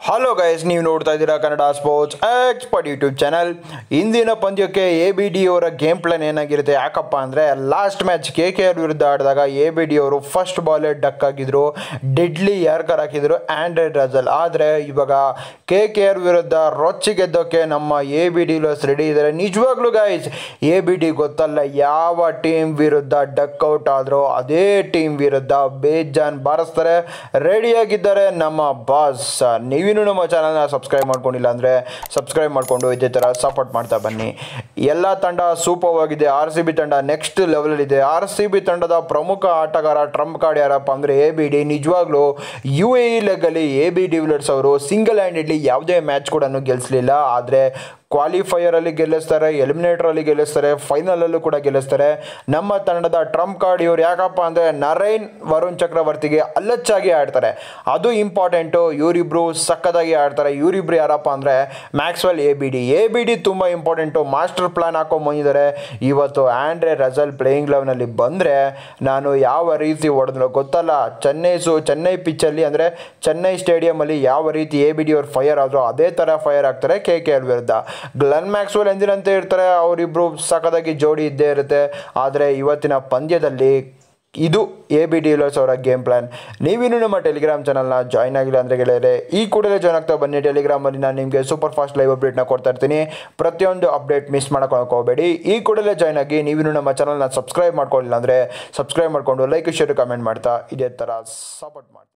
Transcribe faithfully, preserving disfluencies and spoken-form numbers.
Hello guys, ನೀವು ನೋಡ್ತಾ ಇದ್ದೀರಾ Kannada sports expert YouTube channel. ಇಂದಿನ ಪಂದ್ಯಕ್ಕೆ ಎ ಬಿ ಡಿ ಅವರ ಗೇಮ್ ಪ್ಲಾನ್ ಏನಾಗಿರುತ್ತೆ, ಯಾಕಪ್ಪ ಅಂದರೆ last match K K R ವಿರುದ್ಧ ಆಡಿದಾಗ ಎ ಬಿ ಡಿ ಅವರು ಫಸ್ಟ್ ಬಾಲೇ ಡಕ್ ಆಗಿದ್ರು, ಡೆಡ್ಲಿ ಯಾರ್ಕರ್ ಹಾಕಿದ್ರು ಆಂಡ್ರೆ ರಸಲ್. ಆದರೆ ಇವಾಗ ಕೆ ಕೆ ಆರ್ ವಿರುದ್ಧ ರೊಚ್ಚಿ ಗೆದ್ದೋಕ್ಕೆ ನಮ್ಮ ಎ ಬಿ ಡಿ ಲರ್ಸ್ ರೆಡಿ ಇದ್ದಾರೆ. ನಿಜವಾಗ್ಲೂ ಗೈಸ್, ಎ ಬಿ ಡಿ ಗೊತ್ತಲ್ಲ ಯಾವ ಟೀಮ್ ವಿರುದ್ಧ ಡಕ್ ಔಟ್ ಆದರೂ ಅದೇ ಟೀಮ್ ವಿರುದ್ಧ ಬೇಜಾನ್ ಬಾರಿಸ್ತಾರೆ, ರೆಡಿಯಾಗಿದ್ದಾರೆ ನಮ್ಮ ಬಾಸ್. ನೀವು ನಮ್ಮ ಚಾನಲ್ನ ಸಬ್ಸ್ಕ್ರೈಬ್ ಮಾಡ್ಕೊಂಡಿಲ್ಲ ಅಂದರೆ ಸಬ್ಸ್ಕ್ರೈಬ್ ಮಾಡಿಕೊಂಡು ಇದೇ ಥರ ಸಪೋರ್ಟ್ ಮಾಡ್ತಾ ಬನ್ನಿ. ಎಲ್ಲ ತಂಡ ಸೂಪರ್ ಆಗಿದೆ. ಆರ್ ಸಿ ಬಿ ತಂಡ ನೆಕ್ಸ್ಟ್ ಲೆವೆಲಲ್ಲಿದೆ. ಆರ್ ಸಿ ಬಿ ತಂಡದ ಪ್ರಮುಖ ಆಟಗಾರ ಟ್ರಂಪ್ ಕಾರ್ಡ್ ಯಾರಪ್ಪ ಅಂದರೆ ಎ ಬಿ ಡಿ. ನಿಜವಾಗ್ಲೂ ಯು ಎ ಇ ಲೆಗ್ಗಲ್ಲಿ ಎ ಬಿ ಡಿವಿಲಿಯರ್ಸ್ ಅವರು ಸಿಂಗಲ್ ಹ್ಯಾಂಡೆಡ್ಲಿ ಯಾವುದೇ ಮ್ಯಾಚ್ ಕೂಡ ಗೆಲ್ಲಿಸಲಿಲ್ಲ. ಆದರೆ ಕ್ವಾಲಿಫೈಯರಲ್ಲಿ ಗೆಲ್ಲಿಸ್ತಾರೆ, ಎಲಿಮಿನೇಟರಲ್ಲಿ ಗೆಲ್ಲಿಸ್ತಾರೆ, ಫೈನಲಲ್ಲೂ ಕೂಡ ಗೆಲ್ಲಿಸ್ತಾರೆ ನಮ್ಮ ತಂಡದ ಟ್ರಂಪ್ ಕಾರ್ಡ್ ಇವರು. ಯಾಕಪ್ಪ ಅಂದರೆ ನರೇನ್ ವರುಣ್ ಚಕ್ರವರ್ತಿಗೆ ಅಲ್ಲಚ್ಚಾಗಿ ಆಡ್ತಾರೆ, ಅದು ಇಂಪಾರ್ಟೆಂಟು. ಇವರಿಬ್ಬರು ಸಕ್ಕತ್ತಾಗಿ ಆಡ್ತಾರೆ. ಇವರಿಬ್ರು ಯಾರಪ್ಪ ಅಂದರೆ Maxwell, A B D. A B D ತುಂಬ ಇಂಪಾರ್ಟೆಂಟು. ಮಾಸ್ಟರ್ ಪ್ಲಾನ್ ಹಾಕೊಂಡು ಬಂದಿದ್ದಾರೆ. ಇವತ್ತು ಆಂಡ್ರೆ ರಸಲ್ ಪ್ಲೇಯಿಂಗ್ ಲೆವೆನಲ್ಲಿ ಬಂದರೆ ನಾನು ಯಾವ ರೀತಿ ಹೊಡೆದ್ರು ಗೊತ್ತಲ್ಲ. ಚೆನ್ನೈ ಸು ಚೆನ್ನೈ ಪಿಚ್ಚಲ್ಲಿ ಅಂದರೆ ಚೆನ್ನೈ ಸ್ಟೇಡಿಯಮಲ್ಲಿ ಯಾವ ರೀತಿ ಎ ಬಿ ಡಿ ಅವ್ರು ಫೈರ್ ಆದರೂ ಅದೇ ಥರ ಫೈರ್ ಆಗ್ತಾರೆ ಕೆ ಕೆ ಆರ್ ವಿರುದ್ಧ. ಗ್ಲೆನ್ ಮ್ಯಾಕ್ಸ್ವೆಲ್ ಎಂದಿನಂತೆ ಇರ್ತಾರೆ, ಅವರಿಬ್ಬರು ಸಖತ್ತಾಗಿ ಜೋಡಿ ಇದ್ದೇ ಇರುತ್ತೆ. ಆದರೆ ಇವತ್ತಿನ ಪಂದ್ಯದಲ್ಲಿ ಇದು ಎ ಬಿ ಡಿವಿಲಿಯರ್ಸ್ ಅವರ ಗೇಮ್ ಪ್ಲಾನ್. ನೀವಿನ್ನೂ ನಮ್ಮ ಟೆಲಿಗ್ರಾಮ್ ಚಾನಲ್ನ ಜಾಯ್ನ್ ಆಗಿಲ್ಲ ಅಂದರೆ ಗೆಳೆಯರೆ ಈ ಕೂಡಲೇ ಜಾಯ್ನ್ ಆಗ್ತಾ ಬನ್ನಿ. ಟೆಲಿಗ್ರಾಮಲ್ಲಿ ನಾನು ನಿಮಗೆ ಸೂಪರ್ ಫಾಸ್ಟ್ ಲೈವ್ ಅಪ್ಡೇಟ್ನ ಕೊಡ್ತಾ ಇರ್ತೀನಿ. ಪ್ರತಿಯೊಂದು ಅಪ್ಡೇಟ್ ಮಿಸ್ ಮಾಡೋಕೆ ಹೋಗಬೇಡಿ. ಈ ಕೂಡಲೇ ಜಾಯ್ನ್ ಆಗಿ. ನೀವಿನ್ನೂ ನಮ್ಮ ಚಾನಲ್ನ ಸಬ್ಸ್ಕ್ರೈಬ್ ಮಾಡ್ಕೊಳ್ಳಿಲ್ಲ ಅಂದರೆ ಸಬ್ಸ್ಕ್ರೈಬ್ ಮಾಡಿಕೊಂಡು ಲೈಕ್ ಶೇರ್ ಕಮೆಂಟ್ ಮಾಡ್ತಾ ಇದೇ ಥರ ಸಪೋರ್ಟ್ ಮಾಡಿ.